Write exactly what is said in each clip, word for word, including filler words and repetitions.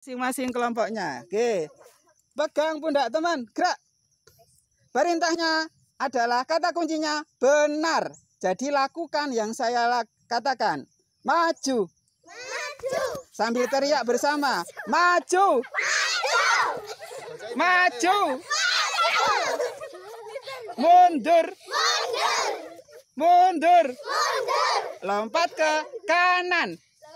Masing-masing kelompoknya. Oke. Pegang pundak teman, gerak. Perintahnya adalah kata kuncinya benar. Jadi lakukan yang saya katakan. Maju. Maju. Sambil teriak bersama. Maju. Maju. Maju. Mundur. Mundur. Mundur. Mundur. Lompat ke kanan.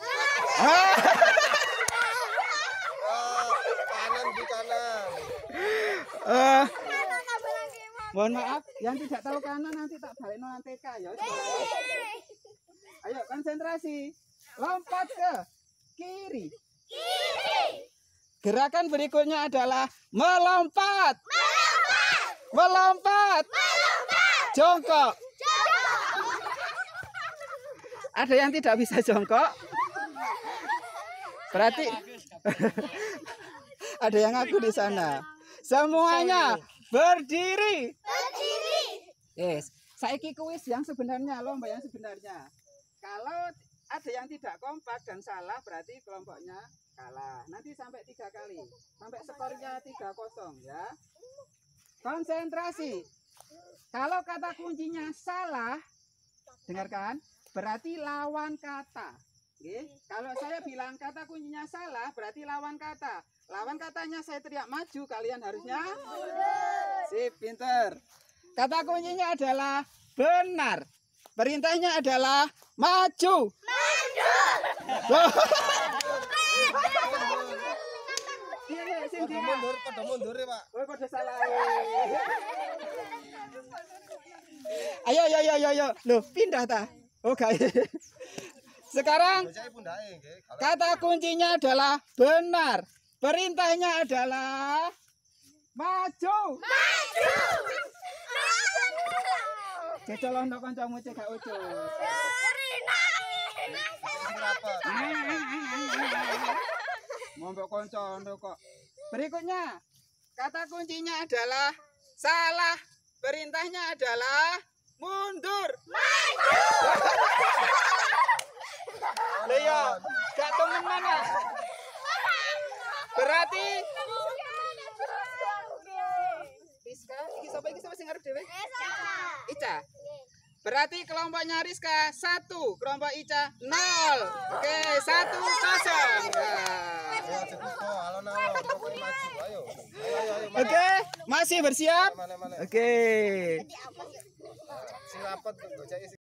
Kanan di kanan. Uh, mohon maaf, yang tidak tahu kanan nanti tak balik no T K ya. Ayo konsentrasi. Lompat ke kiri. Kiri. Gerakan berikutnya adalah melompat. Melompat. Melompat. Melompat. Jongkok. Jongkok. Ada yang tidak bisa jongkok? Berarti ada yang ngaku di sana. Semuanya berdiri. Berdiri. Yes. Saiki kuis yang sebenarnya, lomba yang sebenarnya. Kalau ada yang tidak kompak dan salah, berarti kelompoknya kalah. Nanti sampai tiga kali, sampai skornya tiga kosong ya. Konsentrasi. Kalau kata kuncinya salah, dengarkan, berarti lawan kata. Oke. Kalau saya bilang kata kuncinya salah, berarti lawan kata. Lawan katanya saya teriak maju, kalian harusnya sip, pinter. Kata kuncinya adalah benar. Perintahnya adalah maju. Maju. Pada mundur, pada mundur ya Pak. Oh, pada salah. Ayo, ayo, ayo, ayo, ayo. Loh, pindah ta? Oke. Sekarang kata kuncinya adalah benar. Perintahnya adalah maju. Maju. Kecolong no kancamu cek gak ucul. Mombok konco kok. Berikutnya, kata kuncinya adalah salah. Perintahnya adalah mundur. Maju. Leo, gak temenan ya. Berarti Rizka, iki sapa iki sapa sing arep dhewe? Ica. Berarti kelompoknya Rizka satu, kelompok Ica nol. Oke, satu kosong. Oke, masih bersiap? Oke. Si rapat